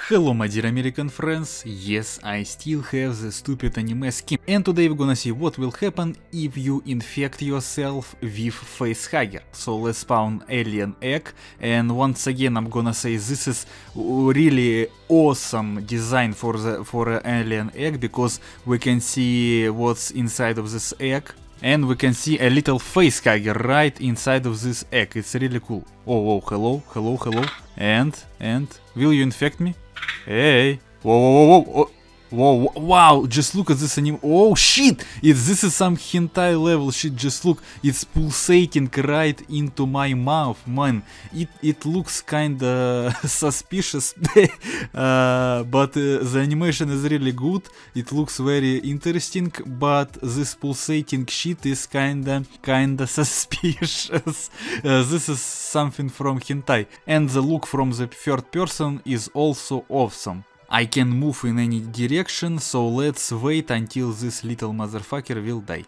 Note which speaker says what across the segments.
Speaker 1: Hello my dear American friends, yes, I still have the stupid anime skin, and today we're gonna see what will happen if you infect yourself with facehugger. So let's spawn alien egg, and once again I'm gonna say this is really awesome design for alien egg, because we can see what's inside of this egg. And we can see a little facehugger right inside of this egg. It's really cool. Oh, hello. And will you infect me? Hey. Whoa. Whoa, wow, just look at this anime. Oh shit, this is some hentai level shit. Just look, it's pulsating right into my mouth, man. It looks kinda suspicious, but the animation is really good. It looks very interesting, but this pulsating shit is kinda suspicious. This is something from hentai, and the look from the third person is also awesome. I can move in any direction, so let's wait until this little motherfucker will die.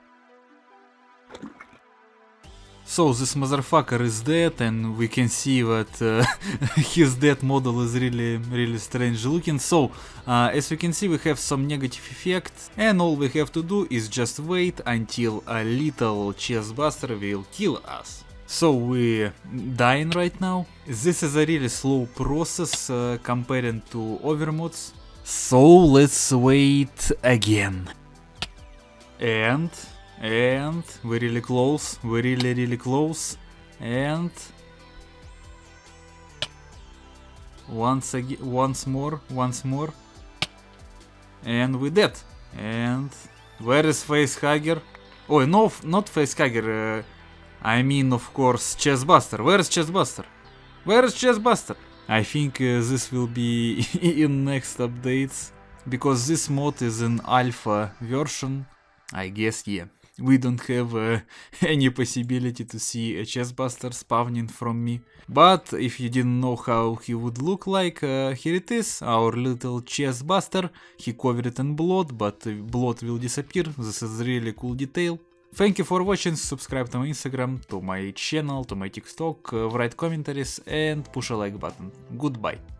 Speaker 1: So this motherfucker is dead, and we can see that his dead model is really strange looking. So as we can see, we have some negative effects, and all we have to do is just wait until a little chestbuster will kill us. So we're dying right now. This is a really slow process comparing to other mods. So let's wait again. And we're really close. We're really close. And once more. And we're dead. And where is facehugger? Oh no, not facehugger. I mean, of course, chestbuster. Where's chestbuster? Where's chestbuster? I think this will be in next updates, because this mod is an alpha version. I guess, yeah. We don't have any possibility to see a chestbuster spawning from me. But if you didn't know how he would look like, here it is, our little chestbuster. He covered in blood, but blood will disappear. This is really cool detail. Thank you for watching, subscribe to my Instagram, to my channel, to my TikTok, write commentaries and push a like button. Goodbye.